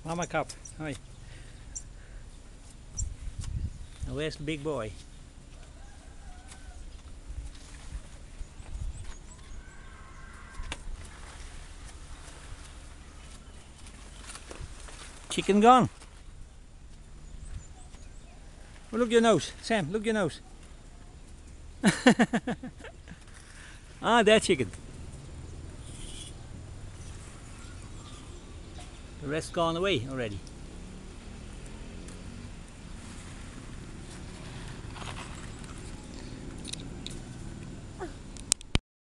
Mama cup. Hi. Now where's the big boy? Chicken gone. Oh, look your nose, Sam. Look your nose. Ah, that chicken. The rest gone away already.